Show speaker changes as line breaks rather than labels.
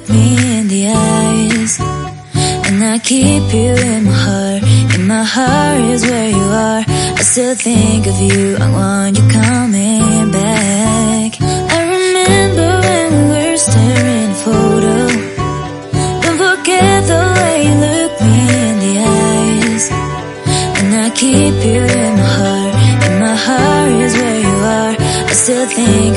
look me in the eyes. And I keep you in my heart. In my heart is where you are. I still think of you, I want you coming back. I remember when we were staring at a photo. Don't forget the way you look me in the eyes. And I keep you in my heart. In my heart is where you are. I still think